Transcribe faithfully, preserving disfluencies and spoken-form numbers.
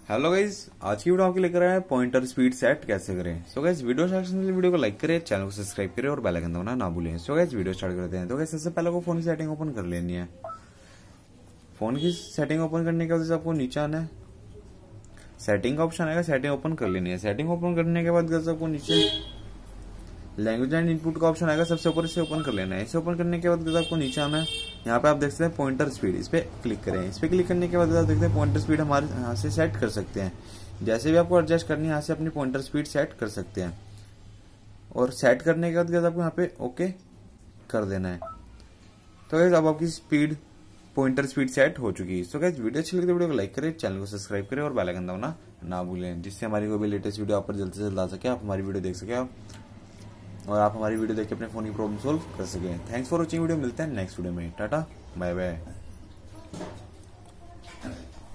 Hello guys, आज की video आपके लेकर आए हैं पॉइंटर स्पीड सेट कैसे करें। सो गाइज वीडियो स्टार्ट करने के लिए वीडियो को लाइक करें, चैनल को सब्सक्राइब करें और बेल आइकन दबाना ना भूलें। सो गाइज वीडियो स्टार्ट करते हैं। तो गाइज सबसे पहले को फोन की सेटिंग ओपन कर लेनी है। फोन की सेटिंग ओपन करने के बाद आपको नीचे आना है, सेटिंग का ऑप्शन आएगा, सेटिंग ओपन कर लेनी है। सेटिंग ओपन करने के बाद आपको नीचे लैंग्वेज एंड इनपुट का ऑप्शन आएगा, सबसे ऊपर इसे ओपन कर लेना है। इसे ओपन करने के बाद आपको नीचे आना है, यहाँ पे आप देख सकते हैं पॉइंटर स्पीड, इस पे क्लिक करें। इस पे क्लिक करने के बाद आप देखते हैं पॉइंटर स्पीड हमारे यहाँ से सेट कर सकते हैं। जैसे भी आपको एडजस्ट करनी है यहाँ से अपनी पॉइंटर स्पीड सेट कर सकते हैं। और सेट करने के बाद आपको यहाँ पे ओके कर देना है। तो गाइस अब आपकी स्पीड पॉइंटर स्पीड सेट हो चुकी है। तो गाइस वीडियो अच्छी लगी तो वीडियो को लाइक करें, चैनल को सब्सक्राइब करें और बेल आइकन दबाना ना भूलें, जिससे हमारी कोई भी लेटेस्ट वीडियो आप पर जल्द से जल्द आ सके, आप हमारी वीडियो देख सके आप और आप हमारी वीडियो देख के अपने फोन की प्रॉब्लम सोल्व कर सकें। थैंक्स फॉर वॉचिंग वीडियो, मिलते हैं नेक्स्ट वीडियो में। टाटा बाय बाय।